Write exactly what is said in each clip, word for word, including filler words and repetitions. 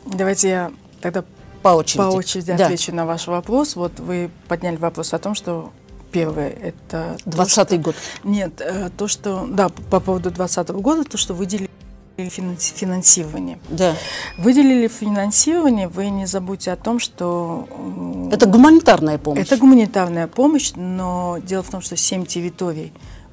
Давайте я тогда по очереди, по очереди да. отвечу на ваш вопрос. Вот вы подняли вопрос о том, что первое это двадцатый год. Нет, то, что да, по поводу двадцатого года, то, что выделили финансирование. Да. Выделили финансирование, вы не забудьте о том, что это гуманитарная помощь. Это гуманитарная помощь, но дело в том, что семь территорий,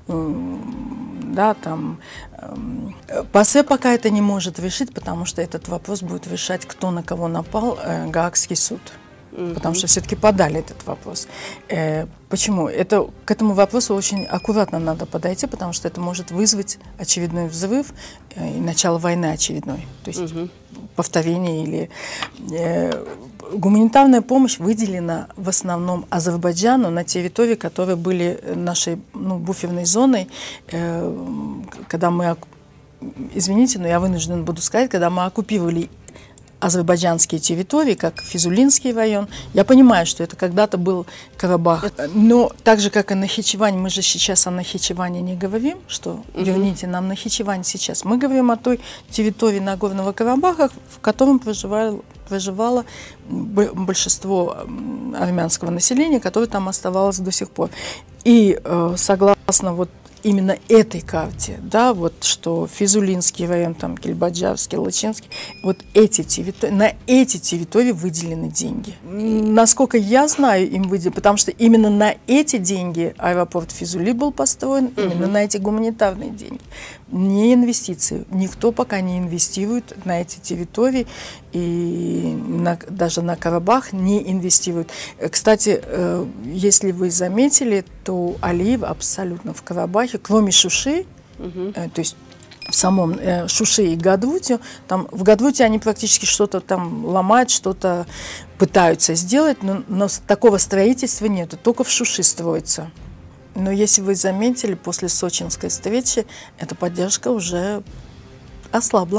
да, там ПАСЕ пока это не может решить, потому что этот вопрос будет решать, кто на кого напал, Гаагский суд. Потому что все-таки подали этот вопрос. Э, почему? Это, к этому вопросу очень аккуратно надо подойти, потому что это может вызвать очередной взрыв э, и начало войны очередной. То есть угу. повторение или... Э, гуманитарная помощь выделена в основном Азербайджану на территории, которые были нашей ну, буферной зоной, э, когда мы... Извините, но я вынужден буду сказать, когда мы оккупировали азербайджанские территории, как Физулинский район. Я понимаю, что это когда-то был Карабах. Но так же, как и Нахичевань, мы же сейчас о Нахичеване не говорим, что верните нам Нахичевань сейчас. Мы говорим о той территории Нагорного Карабаха, в котором проживало, проживало большинство армянского населения, которое там оставалось до сих пор. И э, согласно вот именно этой карте, да, вот что Физулинский район, там Кельбаджарский, Лачинский, вот эти территории, на эти территории выделены деньги. Насколько я знаю, им выделили, потому что именно на эти деньги аэропорт Физули был построен, угу. именно на эти гуманитарные деньги. Не инвестиции. Никто пока не инвестирует на эти территории, и на, даже на Карабах не инвестирует. Кстати, э, если вы заметили, то Алиев абсолютно в Карабахе, кроме Шуши, угу. э, то есть в самом э, Шуши и Гадруте, там в Гадруте они практически что-то там ломают, что-то пытаются сделать, но, но такого строительства нет, только в Шуши строится. Но если вы заметили, после сочинской встречи эта поддержка уже ослабла.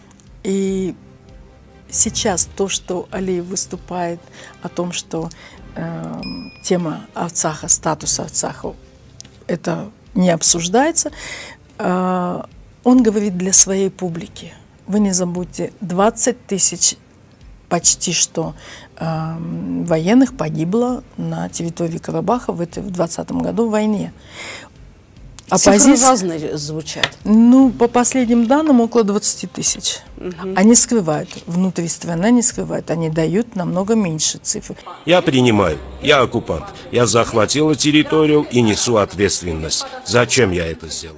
И сейчас то, что Алиев выступает о том, что э, тема Арцаха, статус Арцаха, это не обсуждается, э, он говорит для своей публики. Вы не забудьте, двадцать тысяч почти что э, военных погибло на территории Карабаха в, это, в двадцатом году в войне. Оппозиция... Цифры разные звучат. Ну, по последним данным, около двадцати тысяч. Угу. Они скрывают, внутри страны не скрывают, они дают намного меньше цифр. Я принимаю, я оккупант, я захватила территорию и несу ответственность. Зачем я это сделал?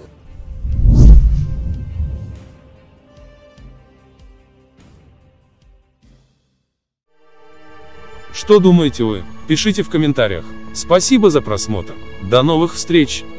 Что думаете вы? Пишите в комментариях. Спасибо за просмотр. До новых встреч!